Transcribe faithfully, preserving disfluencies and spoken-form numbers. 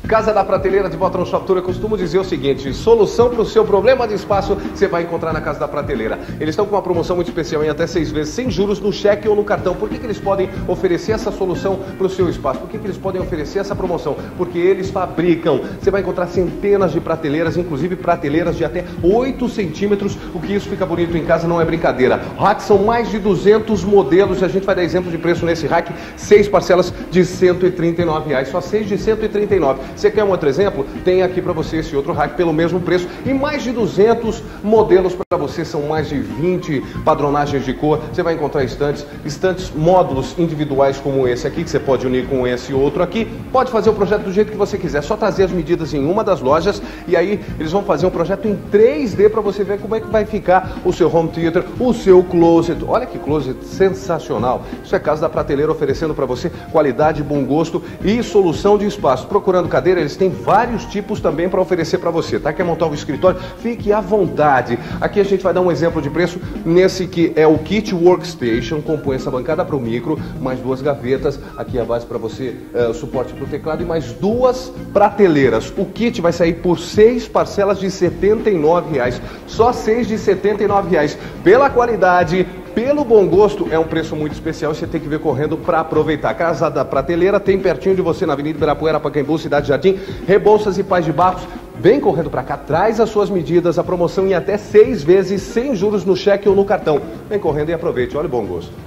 Casa da Prateleira de volta no Shop Tour. Eu costumo dizer o seguinte: solução para o seu problema de espaço você vai encontrar na Casa da Prateleira. Eles estão com uma promoção muito especial em até seis vezes sem juros no cheque ou no cartão. Por que que eles podem oferecer essa solução para o seu espaço? Por que que eles podem oferecer essa promoção? Porque eles fabricam. Você vai encontrar centenas de prateleiras, inclusive prateleiras de até oito centímetros. O que isso fica bonito em casa não é brincadeira. Racks são mais de duzentos modelos. A gente vai dar exemplo de preço nesse rack. Seis parcelas de cento e trinta e nove reais. Só seis de cento e trinta e nove. Você quer um outro exemplo? Tem aqui para você esse outro rack pelo mesmo preço e mais de duzentos modelos para você. São mais de vinte padronagens de cor. Você vai encontrar estantes, estantes, módulos individuais como esse aqui, que você pode unir com esse outro aqui. Pode fazer o projeto do jeito que você quiser. Só trazer as medidas em uma das lojas e aí eles vão fazer um projeto em três D para você ver como é que vai ficar o seu home theater, o seu closet. Olha que closet sensacional. Isso é Casa da Prateleira oferecendo para você qualidade, bom gosto e solução de espaço. Procurando cadeira, eles têm vários tipos também para oferecer para você, tá? Quer montar um escritório? Fique à vontade. Aqui a gente vai dar um exemplo de preço nesse que é o Kit Workstation. Compõe essa bancada para o micro, mais duas gavetas, aqui a base para você, uh, suporte para o teclado e mais duas prateleiras. O kit vai sair por seis parcelas de setenta e nove reais. Só seis de setenta e nove reais. Pela qualidade, pelo bom gosto, é um preço muito especial e você tem que ver correndo para aproveitar. Casa da Prateleira tem pertinho de você na Avenida Ibirapuera, Pacaembu, Cidade Jardim, Rebouças e Paz de Barros. Vem correndo para cá, traz as suas medidas, a promoção em até seis vezes sem juros no cheque ou no cartão. Vem correndo e aproveite, olha o bom gosto.